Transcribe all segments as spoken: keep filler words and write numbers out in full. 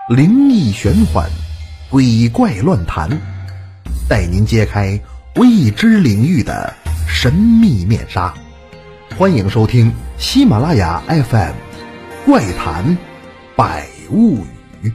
灵异玄幻，鬼怪乱谈，带您揭开未知领域的神秘面纱。欢迎收听喜马拉雅 F M 怪谈百物语。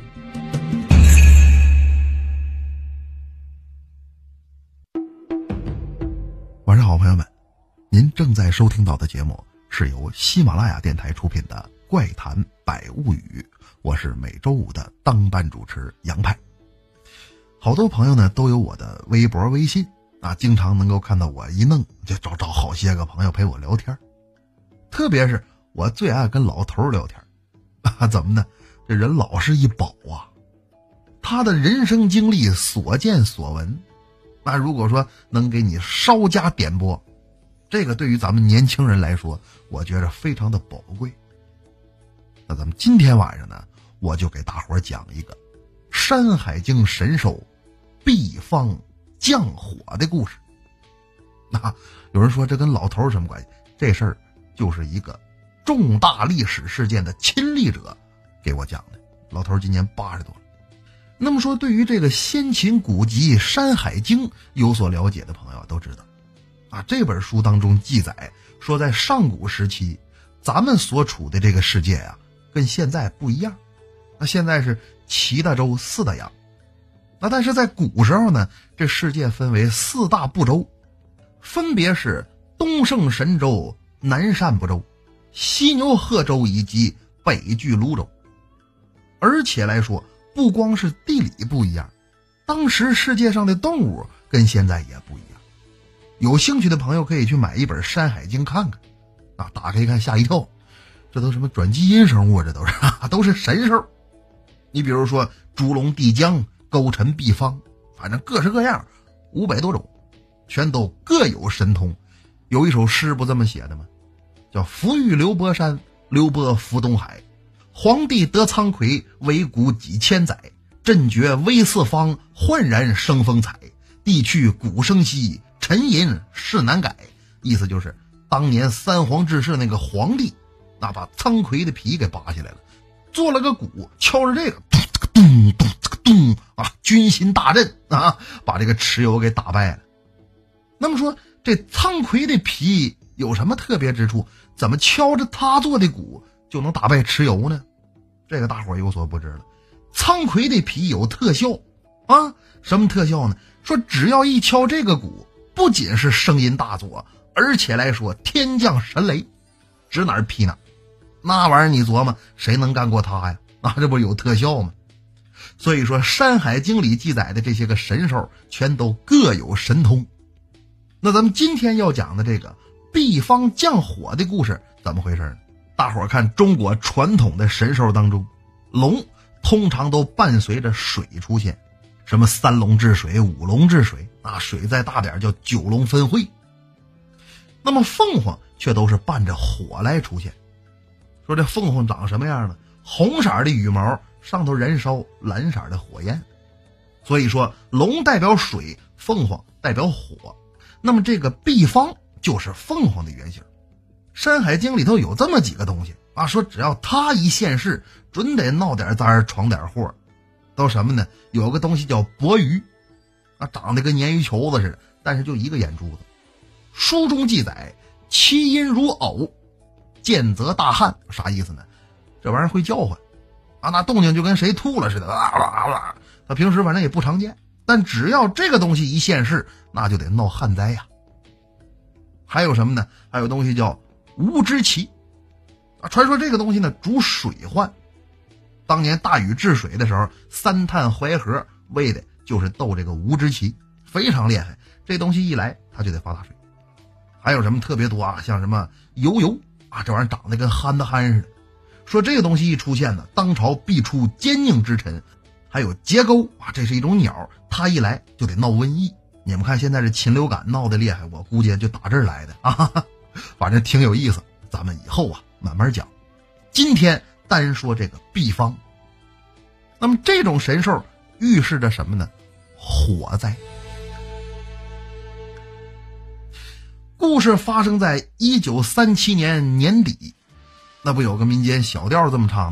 晚上好，朋友们，您正在收听到的节目是由喜马拉雅电台出品的怪谈百物语，我是每周五的当班主持杨派。好多朋友呢都有我的微博微信啊，经常能够看到我一弄就找找好些个朋友陪我聊天，特别是我最爱跟老头聊天啊，怎么呢？这人老是一宝啊，他的人生经历所见所闻，那如果说能给你稍加点拨，这个对于咱们年轻人来说，我觉着非常的宝贵。那咱们今天晚上呢，我就给大伙儿讲一个山海经神兽毕方降火的故事。那有人说这跟老头有什么关系？这事儿就是一个重大历史事件的亲历者给我讲的。老头今年八十多了。那么说，对于这个先秦古籍《山海经》有所了解的朋友都知道啊，这本书当中记载说，在上古时期，咱们所处的这个世界啊，跟现在不一样。那现在是七大洲四大洋，那但是在古时候呢，这世界分为四大部洲，分别是东胜神州、南赡部洲、西牛贺州以及北俱泸州。而且来说，不光是地理不一样，当时世界上的动物跟现在也不一样。有兴趣的朋友可以去买一本《山海经》看看啊，打开一看吓一跳，这都什么转基因生物啊，这都是都是神兽。你比如说猪龙地江、勾陈毕方，反正各式各样，五百多种，全都各有神通。有一首诗不这么写的吗？叫福遇刘伯山，刘伯伏东海，皇帝得苍魁，为古几千载，朕觉微四方，焕然生风采，地去古生稀，沉吟事难改。意思就是当年三皇治世那个皇帝，那把苍魁的皮给扒下来了，做了个鼓，敲着这个咚咚咚咚啊，军心大振啊，把这个蚩尤给打败了。那么说这苍魁的皮有什么特别之处？怎么敲着他做的鼓就能打败蚩尤呢？这个大伙有所不知了。苍魁的皮有特效啊，什么特效呢？说只要一敲这个鼓，不仅是声音大作，而且来说天降神雷，指哪儿劈哪儿。那玩意儿你琢磨谁能干过他呀？那这不有特效吗？所以说《山海经》里记载的这些个神兽全都各有神通。那咱们今天要讲的这个毕方降火的故事怎么回事呢？大伙儿看中国传统的神兽当中，龙通常都伴随着水出现，什么三龙治水、五龙治水啊，水再大点叫九龙分会。那么凤凰却都是伴着火来出现。说这凤凰长什么样呢？红色的羽毛上头燃烧蓝色的火焰。所以说龙代表水，凤凰代表火。那么这个毕方就是凤凰的原型。山海经里头有这么几个东西啊，说只要他一现世，准得闹点灾闯点祸。都什么呢？有个东西叫伯鱼啊，长得跟鲶鱼球子似的，但是就一个眼珠子。书中记载其音如偶，见则大汗。啥意思呢？这玩意儿会叫唤啊，那动静就跟谁吐了似的啊啊啊！他平时反正也不常见，但只要这个东西一现世，那就得闹旱灾呀。还有什么呢？还有东西叫无之旗啊，传说这个东西呢主水患。当年大禹治水的时候，三探淮河为的就是斗这个无之旗，非常厉害。这东西一来，它就得发大水。还有什么特别多啊？像什么油油啊，这玩意儿长得跟憨的憨似的。说这个东西一出现呢，当朝必出奸佞之臣。还有结钩啊，这是一种鸟，它一来就得闹瘟疫。你们看现在这禽流感闹得厉害，我估计就打这儿来的啊，反正挺有意思。咱们以后啊慢慢讲。今天单说这个毕方。那么这种神兽预示着什么呢？火灾。故事发生在一九三七年年底，那不有个民间小调这么唱的吗？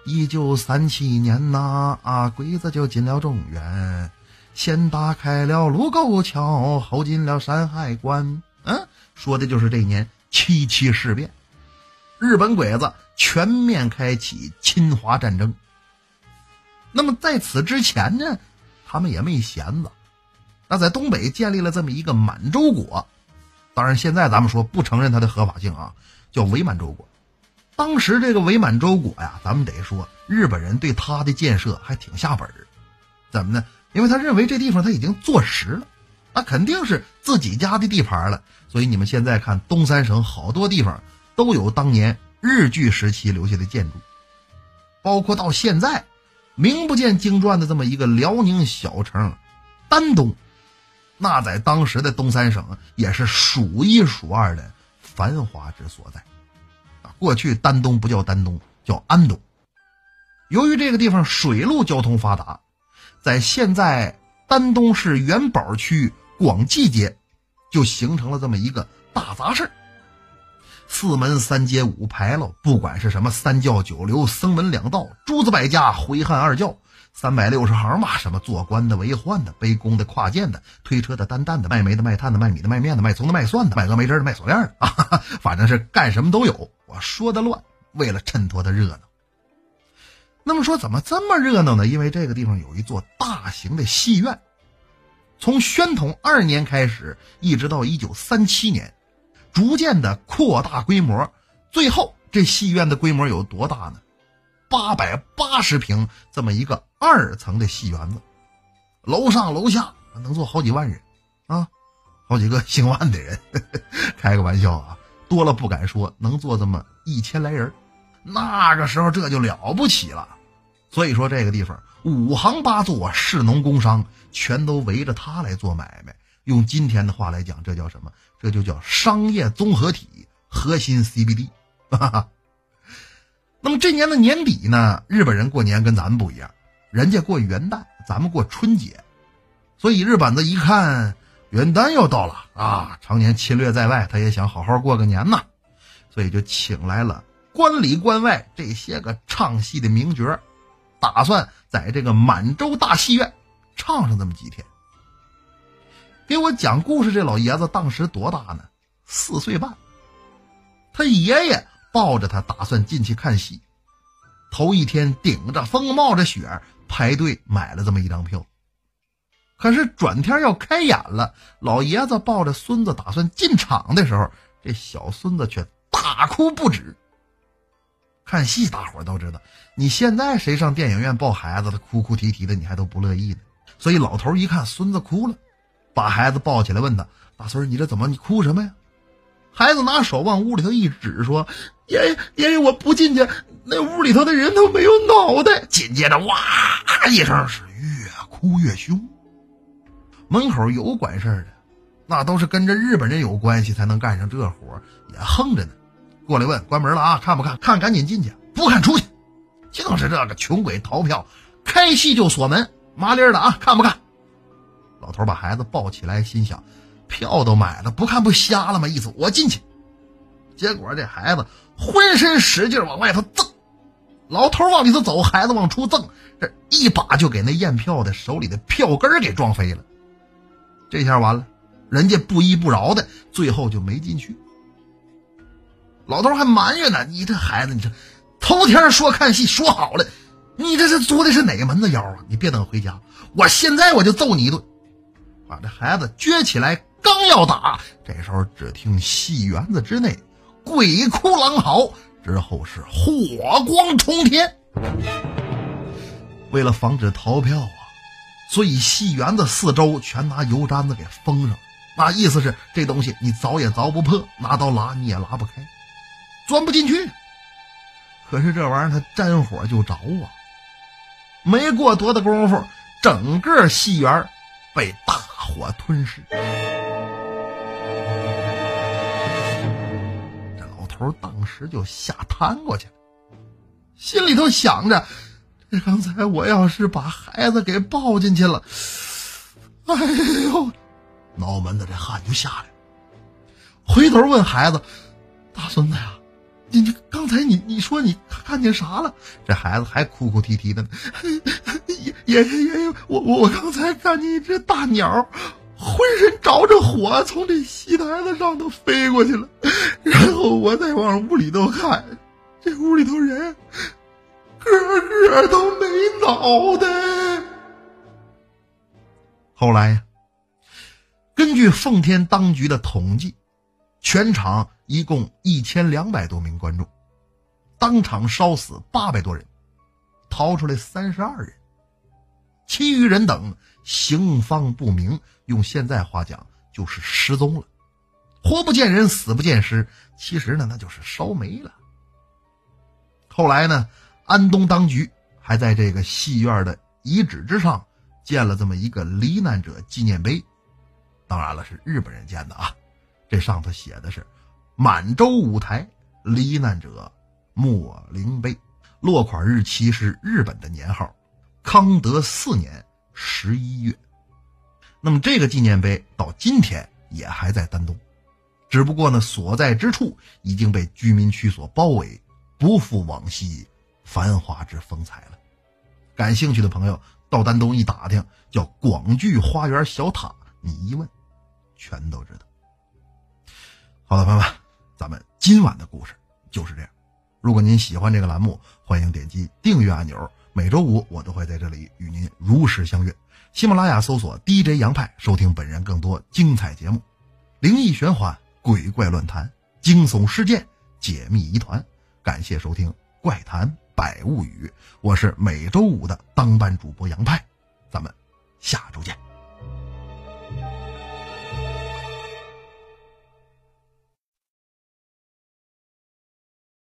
一九三七年呐，啊，鬼子就进了中原，先打开了卢沟桥，后进了山海关。嗯，说的就是这年七七事变，日本鬼子全面开启侵华战争。那么在此之前呢，他们也没闲着，那在东北建立了这么一个满洲国，当然现在咱们说不承认它的合法性啊，叫伪满洲国。当时这个伪满洲国呀，咱们得说日本人对他的建设还挺下本儿。怎么呢？因为他认为这地方他已经坐实了，那肯定是自己家的地盘了。所以你们现在看东三省好多地方都有当年日据时期留下的建筑，包括到现在名不见经传的这么一个辽宁小城丹东，那在当时的东三省也是数一数二的繁华之所在。过去丹东不叫丹东，叫安东。由于这个地方水陆交通发达，在现在丹东市元宝区广济街就形成了这么一个大杂市，四门三街五牌楼，不管是什么三教九流、僧门两道、诸子百家、回汉二教、三百六十行嘛，什么做官的、为宦的、背公的、跨剑的、推车的、担担的、卖煤的、卖炭的、卖米的、卖面的、卖葱的、卖蒜的、卖峨眉针的、卖锁链的啊，反正是干什么都有。我说的乱，为了衬托的热闹。那么说怎么这么热闹呢？因为这个地方有一座大型的戏院，从宣统二年开始，一直到一九三七年，逐渐的扩大规模，最后这戏院的规模有多大呢？八百八十平，这么一个二层的戏园子，楼上楼下能坐好几万人啊，好几个姓万的人，呵呵，开个玩笑啊，多了不敢说，能坐这么一千来人，那个时候这就了不起了。所以说这个地方五行八作，士农工商全都围着它来做买卖。用今天的话来讲，这叫什么？这就叫商业综合体，核心 C B D。 哈哈。那么这年的年底呢，日本人过年跟咱们不一样，人家过元旦，咱们过春节。所以日本子一看元旦要到了啊，常年侵略在外，他也想好好过个年呐，所以就请来了关里关外这些个唱戏的名角，打算在这个满洲大戏院唱上这么几天。给我讲故事这老爷子当时多大呢？四岁半。他爷爷抱着他打算进去看戏，头一天顶着风冒着雪排队买了这么一张票。可是转天要开演了，老爷子抱着孙子打算进场的时候，这小孙子却大哭不止。看戏大伙都知道，你现在谁上电影院抱孩子，他哭哭啼啼的，你还都不乐意呢。所以老头一看孙子哭了，把孩子抱起来问他：大孙，你这怎么，你哭什么呀？孩子拿手往屋里头一指，说：爷爷爷爷，我不进去，那屋里头的人都没有脑袋。紧接着哇一声，是越哭越凶。门口有管事的，那都是跟着日本人有关系才能干上这活，也横着呢。过来问关门了啊，看不看？看赶紧进去，不看出去。就是这个穷鬼逃票，开戏就锁门，麻利儿的啊，看不看？老头把孩子抱起来，心想票都买了，不看不瞎了吗？意思我进去。结果这孩子浑身使劲往外头蹭，老头往里头走，孩子往出蹭，这一把就给那验票的手里的票根给撞飞了。这下完了，人家不依不饶的，最后就没进去。老头还埋怨呢，你这孩子，你这头天说看戏说好了，你这是作的是哪门子妖啊？你别等回家，我现在我就揍你一顿。把这孩子撅起来刚要打，这时候只听戏园子之内鬼哭狼嚎，之后是火光冲天。为了防止逃票啊，所以戏园子四周全拿油毡子给封上，那意思是这东西你凿也凿不破，拿刀拉你也拉不开，钻不进去。可是这玩意儿它沾火就着啊，没过多大功夫，整个戏园被大火吞噬。这老头当时就吓瘫过去了，心里头想着，这刚才我要是把孩子给抱进去了，哎呦，脑门子这汗就下来。回头问孩子：大孙子呀， 你你刚才你你说你看见啥了？这孩子还哭哭啼啼的呢。爷爷爷爷，我我我刚才看见一只大鸟，浑身着着火，从这戏台子上头飞过去了。然后我再往屋里头看，这屋里头人个个都没脑袋。后来呀，根据奉天当局的统计，全场一共一千两百多名观众，当场烧死八百多人，逃出来三十二人，其余人等行方不明，用现在话讲就是失踪了，活不见人，死不见尸，其实呢那就是烧没了。后来呢，安东当局还在这个戏院的遗址之上建了这么一个罹难者纪念碑，当然了是日本人建的啊，这上头写的是满洲舞台罹难者莫陵碑，落款日期是日本的年号康德四年十一月。那么这个纪念碑到今天也还在丹东，只不过呢所在之处已经被居民区所包围，不复往昔繁华之风采了。感兴趣的朋友到丹东一打听，叫广聚花园小塔，你一问全都知道。好的朋友们，咱们今晚的故事就是这样。如果您喜欢这个栏目，欢迎点击订阅按钮，每周五我都会在这里与您如实相约。喜马拉雅搜索 D J 杨派，收听本人更多精彩节目，灵异玄幻、鬼怪乱谈、惊悚事件、解密疑团。感谢收听怪谈百物语，我是每周五的当班主播杨派，咱们下周见。